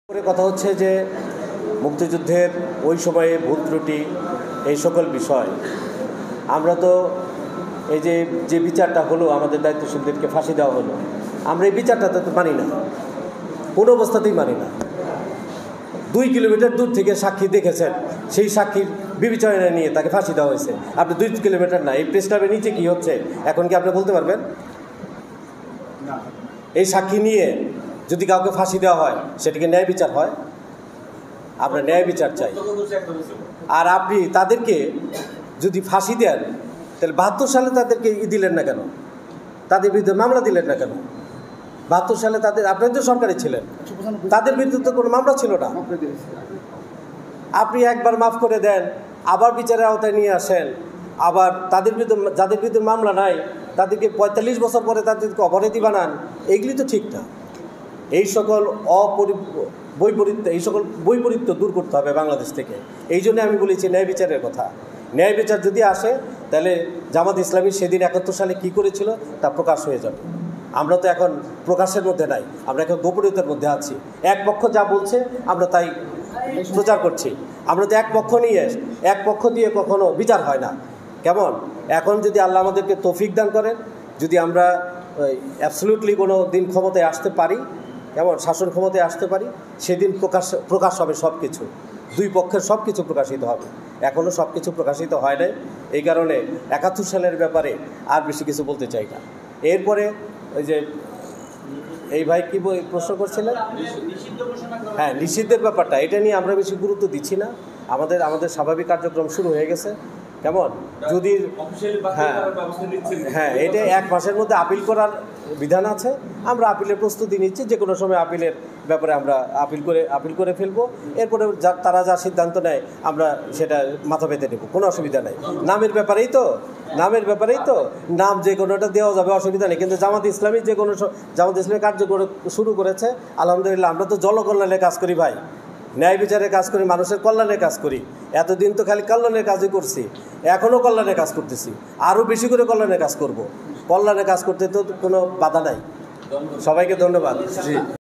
কথা হচ্ছে যে মুক্তিযুদ্ধের ওই সময়ে ভুল ত্রুটি এই সকল বিষয় আমরা তো এই যে বিচারটা হলো আমাদের দায়িত্বশীলদেরকে ফাঁসি দেওয়া হলো, আমরা এই বিচারটা তো মানি না, কোনো অবস্থাতেই মানি না। 2 কিলোমিটার দূর থেকে সাক্ষী দেখেছেন, সেই সাক্ষীর বিবেচনা নিয়ে তাকে ফাঁসি দেওয়া হয়েছে। আপনি 2 কিলোমিটার না, এই প্রেস ক্লাবের নিচে কী হচ্ছে এখন কি আপনি বলতে পারবেন? এই সাক্ষী নিয়ে যদি কাউকে ফাঁসি দেওয়া হয় সেটাকে ন্যায় বিচার হয়? আমরা ন্যায় বিচার চাই। আর আপনি তাদেরকে যদি ফাঁসি দেন তাহলে 72 সালে তাদেরকে দিলেন না কেন? তাদের বিরুদ্ধে মামলা দিলেন না কেন? 72 সালে আপনার তো সরকারে ছিলেন, তাদের বিরুদ্ধে তো কোনো মামলা ছিল না। আপনি একবার মাফ করে দেন, আবার বিচারের আওতায় নিয়ে আসেন, আবার তাদের বিরুদ্ধে যাদের বিরুদ্ধে মামলা নাই তাদেরকে 45 বছর পরে তাদেরকে অপরাধী বানান। এইগুলি তো ঠিক না। এই সকল বৈপরীত্য দূর করতে হবে বাংলাদেশ থেকে। এই জন্য আমি বলেছি ন্যায় বিচারের কথা। ন্যায় বিচার যদি আসে তাহলে জামাত ইসলামী সেদিন 71 সালে কী করেছিল তা প্রকাশ হয়ে যাবে। আমরা তো এখন প্রকাশের মধ্যে নাই, আমরা এখন গোপনীয়তার মধ্যে আছি। এক পক্ষ যা বলছে আমরা তাই প্রচার করছি। আমরা তো এক পক্ষ দিয়ে কখনো বিচার হয় না। কেমন এখন যদি আল্লাহ আমাদেরকে তৌফিক দান করেন, যদি আমরা অ্যাবসলিউটলি কোনো দিন ক্ষমতায় আসতে পারি, কেমন শাসন ক্ষমতায় আসতে পারি, সেদিন প্রকাশ হবে সব কিছু, দুই পক্ষের সব কিছু প্রকাশিত হবে। এখনও সব কিছু প্রকাশিত হয় নাই, এই কারণে 71 সালের ব্যাপারে আর বেশি কিছু বলতে চাই না। এরপরে ওই যে এই ভাই কি প্রশ্ন করছিলেন, হ্যাঁ নিষিদ্ধের ব্যাপারটা, এটা নিয়ে আমরা বেশি গুরুত্ব দিচ্ছি না। আমাদের স্বাভাবিক কার্যক্রম শুরু হয়ে গেছে। কেমন যদি হ্যাঁ এটা 1 মাসের মধ্যে আপিল করার বিধান আছে, আমরা আপিলের প্রস্তুতি নিচ্ছি। যে কোনো সময় আপিলের ব্যাপারে আমরা আপিল করে ফেলবো। এরপরে তারা যা সিদ্ধান্ত নেয় আমরা সেটা মাথা পেতে নেব, কোনো অসুবিধা নেই। নামের ব্যাপারেই তো নাম যে কোনোটা দেওয়া যাবে, অসুবিধা নেই। কিন্তু জামাত ইসলামী জামাত ইসলামী কার্যক্রম শুরু করেছে, আলহামদুলিল্লাহ। আমরা তো জনকল্যাণের কাজ করি ভাই, ন্যায় বিচারের কাজ করি, মানুষের কল্যাণের কাজ করি। এতদিন তো খালি কল্যাণের কাজই করছি, এখনও কল্যাণের কাজ করতেছি, আরও বেশি করে কল্যাণের কাজ করব। কল্যাণের কাজ করতে তো কোনো বাধা নাই। সবাইকে ধন্যবাদ।